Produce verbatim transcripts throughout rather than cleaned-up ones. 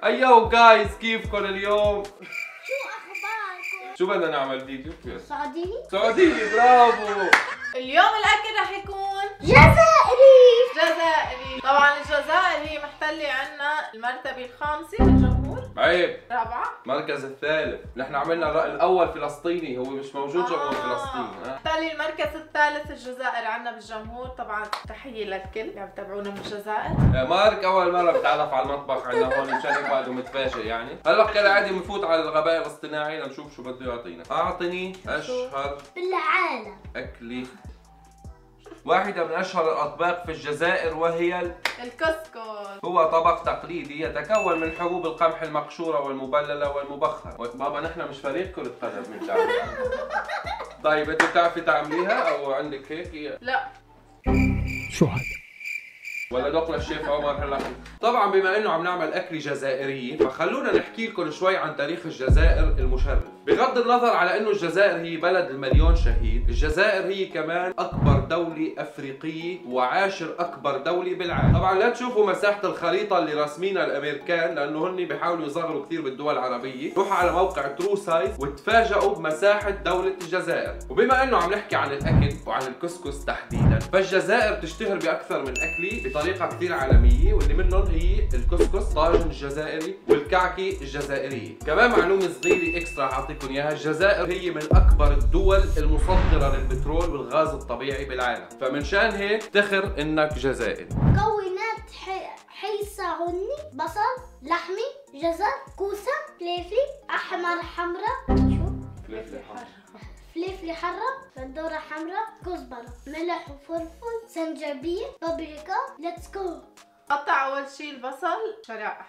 ايو جايز، كيفكم اليوم؟ شو اخباركم؟ شو بدنا نعمل فيديو؟ سعودي؟ سعودي، برافو. اليوم الاكل رح يكون جزائري. جزائري. طبعا الجزائر هي محتله عنا المرتبه الخامسه بالجمهور. عيب، رابعه، المركز الثالث. نحن عملنا الر- الاول فلسطيني، هو مش موجود جمهور آه. فلسطين. ها؟ محتله المركز الثالث الجزائر عنا بالجمهور. طبعا تحيه للكل اللي عم يتابعونا من الجزائر. آه، مارك اول مره بتعرف على المطبخ عندنا هون، مشان هيك بعده متفاجئ يعني. هلا كالعاده بنفوت على الغباء الاصطناعي لنشوف شو بده يعطينا. اعطني اشهر بالعالم. اكله، واحدة من أشهر الأطباق في الجزائر وهي ال... الكسكس. هو طبق تقليدي يتكون من حبوب القمح المقشورة والمبللة والمبخرة. بابا نحن مش فريق كرة قدم من تعمل. طيب أنت بتعرفي تعمليها أو عندك هيك؟ لا. شو هذا؟ ولا دوق للشيف عمر هلا. طبعا بما انه عم نعمل اكله جزائريه، فخلونا نحكي لكم شوي عن تاريخ الجزائر المشرف. بغض النظر على انه الجزائر هي بلد المليون شهيد، الجزائر هي كمان اكبر دوله افريقيه وعاشر اكبر دوله بالعالم. طبعا لا تشوفوا مساحه الخريطه اللي راسمينها الامريكان، لانه هن بيحاولوا يصغروا كثير بالدول العربيه. روحوا على موقع ترو سايز وتفاجئوا بمساحه دوله الجزائر. وبما انه عم نحكي عن الاكل وعن الكسكس تحديدا، فالجزائر تشتهر باكثر من اكله بطريقه كثير عالميه، واللي منهم هي الكسكس طاجن الجزائري والكعكه الجزائريه. كمان معلومه صغيره اكسترا اعطيكم اياها، الجزائر هي من اكبر الدول المصدره للبترول والغاز الطبيعي بالعالم، فمنشان هيك افتخر انك جزائري. مكونات حيصة هني: بصل، لحمي، جزر، كوسة، فليفلي احمر، حمراء، شو؟ فلفل حار، فليفلي حرة، بندورة حمراء، كزبرة، ملح وفلفل، زنجبيل، بابريكا. ليتس جو. قطع اول شيء البصل شرائح.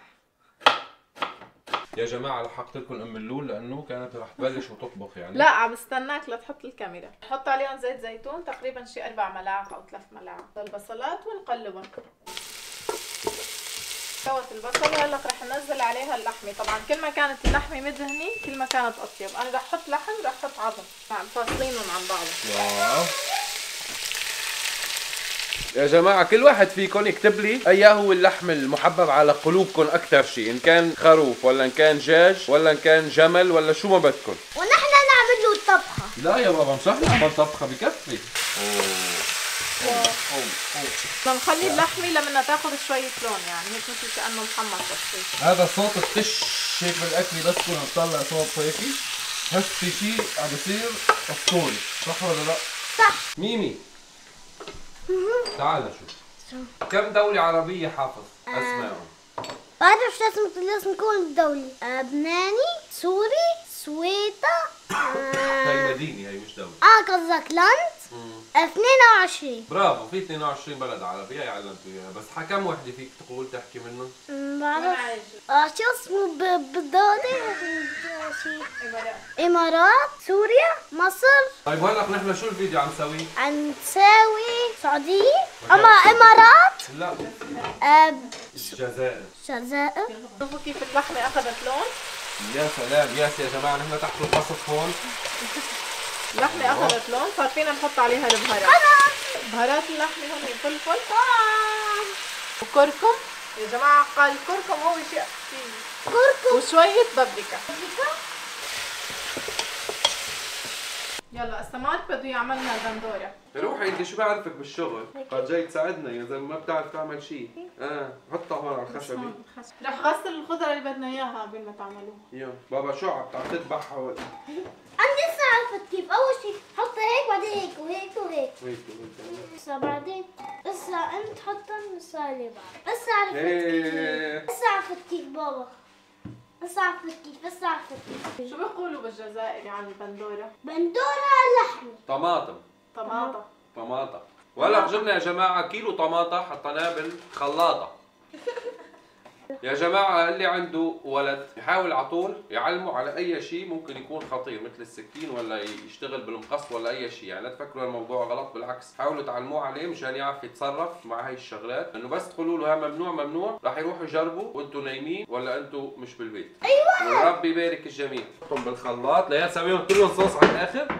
يا جماعه لحقت لكم ام اللول لانه كانت رح تبلش وتطبخ يعني. لا عم بستناك لتحط الكاميرا. نحط عليهم زيت زيتون تقريبا شي اربع ملاعق او ثلاث ملاعق للبصلات ونقلبهم. سوت البصل وهلا رح ننزل عليها اللحمه. طبعا كل ما كانت اللحمه مدهنه كل ما كانت اطيب. انا رح احط لحم ورح احط عظم عم فاصلينهم عن بعض. واو. يا جماعة كل واحد فيكم يكتب لي ايه هو اللحم المحبب على قلوبكم اكثر شيء، ان كان خروف ولا ان كان دجاج ولا ان كان جمل ولا شو ما بدكم. ونحن نعمل له الطبخة. لا يا بابا مش رح نعمل طبخة بكفي. بدنا نخلي اللحمه لما تاخذ شويه لون، يعني هيك مثل كانه محمر بس. هذا صوت التش هيك بالاكل بس كون عم تطلع صوت هيك، بس في شيء عم بيصير اسطوري، صح ولا لا؟ صح. ميمي تعال شوف كم دولة عربية حافظ اسمائهم؟ بعرف لازم لازم يكون الدولي. لبناني، سوري، سويطة. هي مدينة، هي مش دولة. اه قصدك لاند. اثنين وعشرين. برافو، في اثنين وعشرين بلد عربي هي علمت اياها، بس كم وحده فيك تقول تحكي منهم؟ بعرف. اه شو اسمه بالدولي؟ امارات. امارات، سوريا، مصر. طيب هلا نحن شو الفيديو عم نسويه؟ عم نساوي سعودية. اما امارات. لا آه الجزائر. جزائر. شوفوا كيف اللحمه اخذت لون. يا سلام، ياس يا جماعة نحن تحت القصف هون. اللحمه اخذت لون، صار فينا نحط عليها البهارات. بهارات اللحمه هون فلفل وكركم. يا جماعه قال الكركم هو شيء كركم وشويه بابريكا. يلا السماك بده يعملنا بندوره. روحي انت شو بعرفك بالشغل؟ قد جاي تساعدنا يا زلمه، ما بتعرف تعمل شيء. اه حطها هون على الخشبه. رح غسل الخضره اللي بدنا اياها قبل ما تعملوها. يلا بابا شو عم تذبحها ولا؟ انا لسه عرفت كيف. اول شيء حطها هيك بعدين هيك وهيك وهيك. هيك وهيك. لسه بعدين لسه انت حطها لسه لي بعد. لسه عرفت إيه. كيف. لسه عرفت كيف بابا. لسه عرفت كيف. لسه عرفت كيف. شو بيقولوا بالجزائر عن البندوره؟ بندورة لحمة. طماطم. طماطم. طماطم. ولا جبنا يا جماعة كيلو طماطة حطيناه بالخلاطة. يا جماعة اللي عنده ولد يحاول على طول يعلمه على أي شيء ممكن يكون خطير، مثل السكين ولا يشتغل بالمقص ولا أي شيء، يعني لا تفكروا الموضوع غلط، بالعكس حاولوا تعلموه عليه مشان يعرف يتصرف مع هاي الشغلات، لأنه بس تقولوا له ها ممنوع ممنوع راح يروحوا يجربوا وأنتم نايمين ولا أنتم مش بالبيت. أيوة. ورب يبارك الجميع. حطهم بالخلاط ليا تسويهم كلهم صوص على الآخر.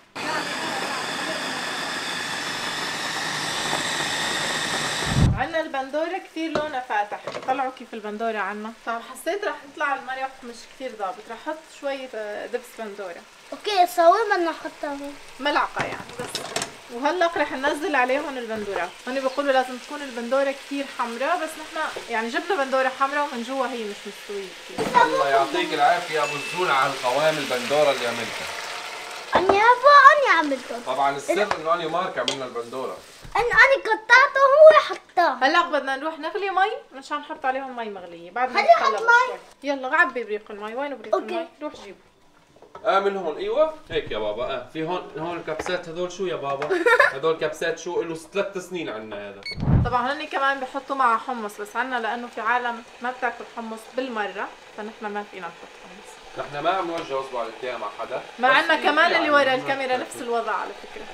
عندنا البندوره كثير لونها فاتح، طلعوا كيف البندوره عنا. طب حسيت رح يطلع المرق مش كثير ضابط، رح احط شويه دبس بندوره. اوكي صور بدنا نحطها هون ملعقه يعني بس. وهلا رح ننزل عليهم البندوره. هون بيقولوا لازم تكون البندوره كثير حمراء، بس نحن يعني جبنا بندوره حمراء ومن جوا هي مش مستويه كثير. الله يعطيك العافيه يا ابو الزول على القوام البندوره اللي عملتها. أنا يابا أنا عملته. طبعا السر انه انا ومارك عملنا البندوره. أنا أنا قطعته وهو حطاه. هلا بدنا نروح نغلي مي مشان نحط عليهم مي مغليه بعد ما خلي نطلع حط شوي. يلا عبي بريق المي. وين بريق أوكي. المي؟ روح جيبه. اه من هون ايوه هيك يا بابا. اه في هون هون الكبسات هذول شو يا بابا؟ هذول كبسات شو له ثلاث سنين عنا هذا. طبعا هن كمان بحطوا معها حمص، بس عنا لانه في عالم ما بتاكل حمص بالمره فنحن ما فينا نحط حمص. نحن ما عم نوجه اصبع الاتهام مع حدا. ما بس عنا في كمان يعني اللي ورا ما الكاميرا بتاكل. نفس الوضع على فكره.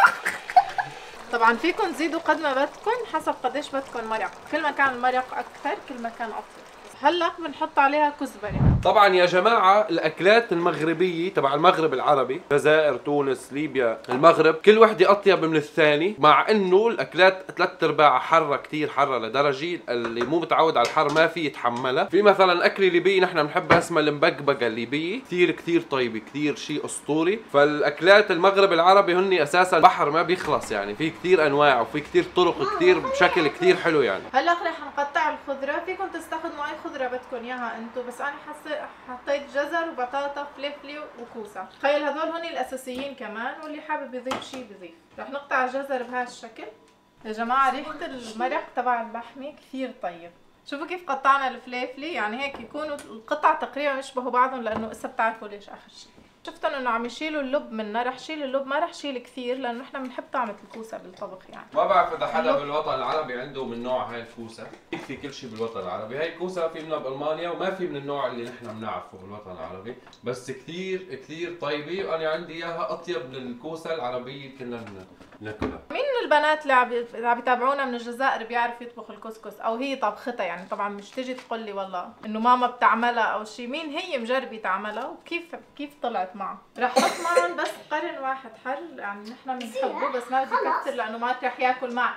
طبعا فيكم تزيدوا قد ما بدكم حسب قديش بدكم مرق، كل ما كان المرق اكثر كل ما كان افضل. هلا بنحط عليها كزبره. طبعا يا جماعه الاكلات المغربيه تبع المغرب العربي، الجزائر، تونس، ليبيا، المغرب، كل وحده اطيب من الثاني، مع انه الاكلات ثلاث ارباعها حاره كثير حاره لدرجه اللي مو متعود على الحر ما في يتحملها. في مثلا اكله ليبيه نحن بنحبها اسمها المبقبقه الليبيه، كثير كثير طيبه، كثير شيء اسطوري. فالاكلات المغرب العربي هن اساسا بحر ما بيخلص، يعني في كثير انواع وفي كثير طرق كثير بشكل كثير حلو يعني. هلا رح نقطع الخضره، فيكم تستخدموا اي خضره بدكم اياها انتم، بس انا حسيت حطيت جزر وبطاطا فلفله وكوسه. تخيل هذول هن الاساسيين كمان، واللي حابب يضيف شيء بضيف. رح نقطع الجزر بهالشكل. يا جماعه ريحه المرق تبع اللحمه كثير طيب. شوفوا كيف قطعنا الفليفله، يعني هيك يكونوا القطع تقريبا يشبهوا بعضهم، لانه هسه بتعرفوا ليش اخر شيء. شفتن انه عم يشيلوا اللب منا، رح شيل اللب، ما رح شيل كثير لانه نحن بنحب طعمه الكوسه بالطبخ يعني. ما بعرف اذا حدا بالوطن العربي عنده من نوع هاي الكوسه، في كل شيء بالوطن العربي، هاي الكوسه في منها بالمانيا وما في من النوع اللي نحن بنعرفه بالوطن العربي، بس كثير كثير طيبه، وانا عندي اياها اطيب من الكوسه العربيه اللي كنا ناكلها. مين من البنات اللي عم عم يتابعونا من الجزائر بيعرف يطبخ الكسكس او هي طبختها؟ يعني طبعا مش تيجي تقول لي والله انه ماما بتعملها او شيء، مين هي مجربه تعملها وكيف كيف طلعت معها؟ رح احط معهم بس قرن واحد حر، يعني نحن بنحبه بس ما بدي كثر لانه ما رح ياكل معي.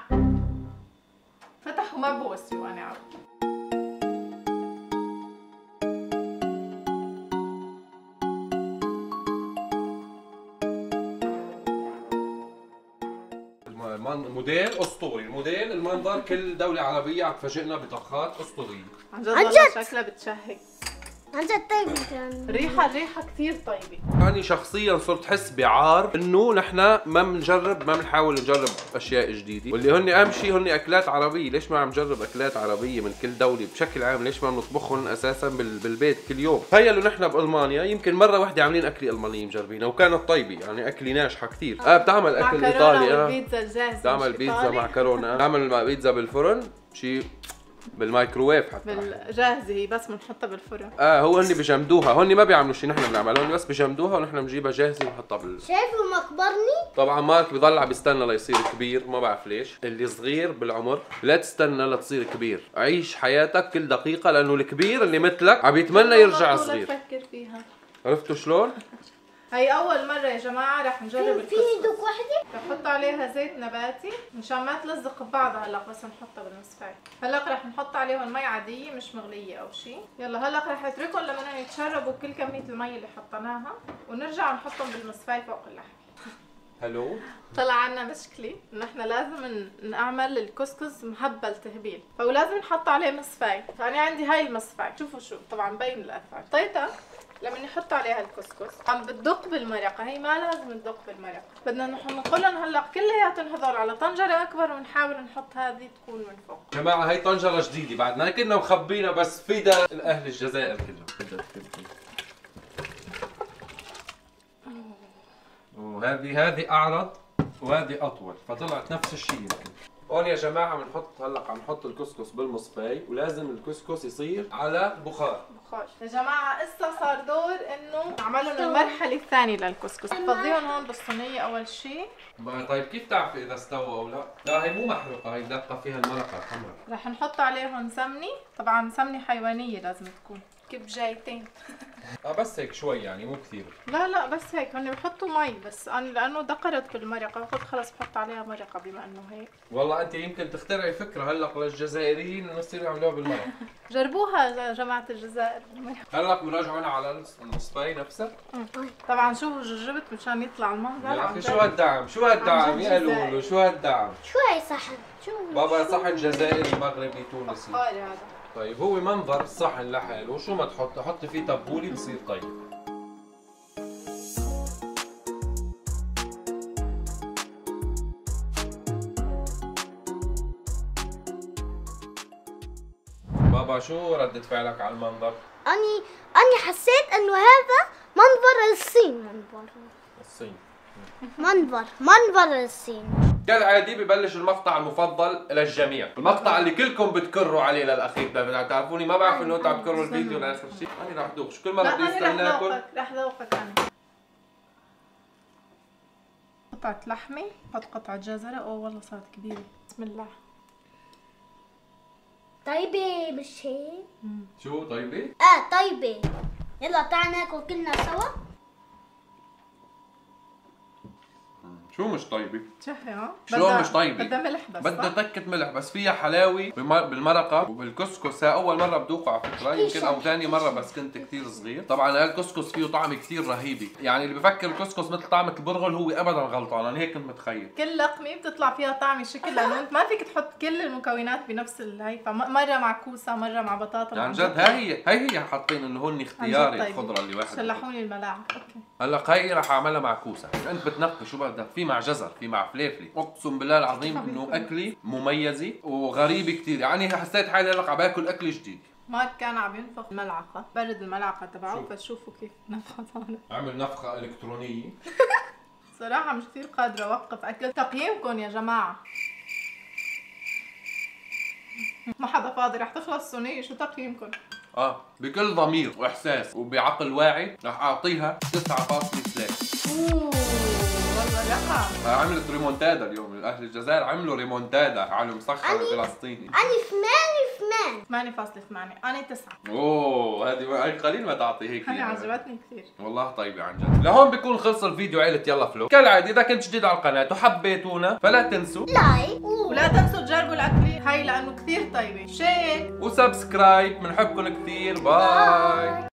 فتح وما بوسي وانا عارف. موديل اسطوري، الموديل المنظر كل دوله عربيه عم تفاجئنا بطبخات اسطوريه. عن جد عن والله جد؟ شكلها بتشهي. عن جد طيب كان. ريحه الريحه كثير طيبه. أنا شخصيا صرت حس بعار انه نحن ما بنجرب ما بنحاول نجرب اشياء جديده، واللي هن اهم شيء هن اكلات عربيه. ليش ما عم نجرب اكلات عربيه من كل دوله بشكل عام؟ ليش ما بنطبخهم اساسا بالبيت كل يوم؟ تخيلوا نحن بالمانيا يمكن مره واحده عاملين اكله المانيه مجربينها وكانت طيبه، يعني اكله ناجحه كثير. اه بتعمل اكل ايطالي، اه البيتزا الجاهزه، بتعمل بيتزا معكرونه، بتعمل بيتزا بالفرن، شيء بالمايكروويف حتى بالجاهزه هي بس بنحطها بالفرن. اه هو هن بجمدوها، هن ما بيعملوا شيء نحن بنعمله، هن بس بجمدوها ونحن بنجيبها جاهزه ونحطها بال. شايفه مقبرني؟ طبعا مارك بضل عم بيستنى ليصير كبير، ما بعرف ليش. اللي صغير بالعمر لا تستنى لتصير كبير، عيش حياتك كل دقيقه، لانه الكبير اللي مثلك عم يتمنى يرجع صغير. فكر فيها. عرفتوا شلون؟ هي اول مره يا جماعه رح نجرب في الكسكس. دوك وحده؟ رح نحط عليها زيت نباتي مشان ما تلزق ببعضها. هلا بس نحطها بالمصفاية. هلا رح نحط عليهم مي عاديه مش مغليه او شيء. يلا هلا رح نتركهم لما يتشربوا كل كميه المي اللي حطيناها، ونرجع نحطهم بالمصفاية فوق اللحم. هلو. طلع عنا مشكله انه احنا لازم نعمل الكسكس مهبل تهبيل، فلازم نحط عليه مصفاية. فانا عندي هاي المصفاية، شوفوا شو طبعا مبين الاثار. حطيتها لما نحط عليها الكسكس عم بتدق بالمرقه، هي ما لازم تدق بالمرقه، بدنا ننقلهم هلا كلياتهم هذول على طنجره اكبر ونحاول نحط هذه تكون من فوق. جماعه هي طنجره جديده بعدنا كنا مخبينا، بس فيدا الاهل الجزائر كلهم. وهذه هذه اعرض وهذه اطول، فطلعت نفس الشيء يمكن. هون يا جماعه بنحط هلا عم نحط الكسكس بالمصفاي، ولازم الكسكس يصير على بخار. بخار يا جماعه. هسه صار دور انه نعملهم المرحله الثانيه للكسكس. فضيهم هون بالصينيه اول شيء. طيب كيف تعرفي اذا استوى او لا؟ لا هي مو محروقه، هي دقه فيها المرقه الحمراء. رح نحط عليهم سمنه، طبعا سمنه حيوانيه لازم تكون. كبجايتين. اه بس هيك شوي يعني مو كثير. لا لا بس هيك هن بحطوا مي، بس انا لانه دقرت بالمرقه قلت خلص بحط عليها مرقه بما انه هيك. والله انت يمكن تخترعي فكره هلا للجزائريين انه يصيروا يعملوها بالمرق. جربوها يا جماعه الجزائر. هلا بنرجعوا على النصفاي نفسها. طبعا شو جربت مشان يطلع المنظر. يا اخي شو هالدعم؟ شو هالدعم يا لولو؟ شو هالدعم؟ شو هاي صحن؟ شو بابا صحن جزائري مغربي تونسي. فخاري هذا. طيب هو منظر الصحن لحاله، شو ما تحط حط فيه تبولي بصير طيب. بابا شو ردة فعلك على المنظر؟ اني اني حسيت انه هذا منظر الصين. منظر الصين. منظر منظر الصين. كالعادي ببلش المقطع المفضل للجميع، المقطع اللي كلكم بتكروا عليه للاخير، بتعرفوني ما بعرف انه انتم عم تكروا الفيديو لاخر شيء، انا رح دوق، شو كل مره لا بدي انا رح استناكم. ذوقك رح ذوقك انا. قطعة لحمة، حط قطعة جزرة. اوه والله صارت كبيرة. بسم الله. طيبة مش هيك؟ شو طيبة؟ اه طيبة. يلا تعال ناكل كلنا سوا. شو مش طيبة؟ شهي ها؟ شلون بدها- مش طيبة؟ بدها ملح بس بدها صح؟ تكة ملح بس فيها حلاوة بالمر- بالمرقة وبالكسكس. هاي أول مرة بدوقه على فكرة، يمكن أو ثاني مرة بس كنت كثير صغير. طبعا هاي الكسكس فيه طعم كثير رهيبي، يعني اللي بفكر الكسكس مثل طعمة البرغل هو أبدا غلطان، أنا هيك كنت متخيل. كل لقمة بتطلع فيها طعم شكل، لأنه أنت ما فيك تحط كل المكونات بنفس الهي، فمرة مع كوسة مرة مع بطاطا. عن مع جد هاي هي هي هي حاطين إنه هن عن جد اختياري طيبة. الخضرة اللي واحد. شلحوني الملاعق. أوكي. هلا هي رح اعملها مع كوسه، انت بتنقي شو بدك، في مع جزر، في مع فليفلي، اقسم بالله العظيم انه اكلي مميزه وغريبه كثير، يعني حسيت حالي هلا عم باكل اكل جديد. مارك كان عم ينفخ الملعقة، برد الملعقة تبعه، شوف. فتشوفوا كيف نفخت هون. عمل نفخه الكترونيه. صراحة مش كثير قادرة أوقف أكل. تقييمكم يا جماعة. ما حدا فاضي، رح تخلص الصينية، شو تقييمكم؟ اه بكل ضمير واحساس وبعقل واعي رح اعطيها تسعة فاصلة ثلاثة. اوه والله لا. عملت ريمونتادا اليوم، اهل الجزائر عملوا ريمونتادا على المسخر الفلسطيني. اني ثمانية ثمان. ثمانية فاصلة ثمانية. أنا تسعة. اوه هذه هي قليل ما تعطي هيك. أنا عجبتني كثير. والله طيبة عن جد. لهون بيكون خلص الفيديو عيلة يلا فلو. كالعادة إذا كنت جديد على القناة وحبيتونا فلا تنسوا لايك ولا تنسوا تجربوا الأكلة هاي لأنه كثير طيبة. شير وسبسكرايب، بنحبكم كثير. باي.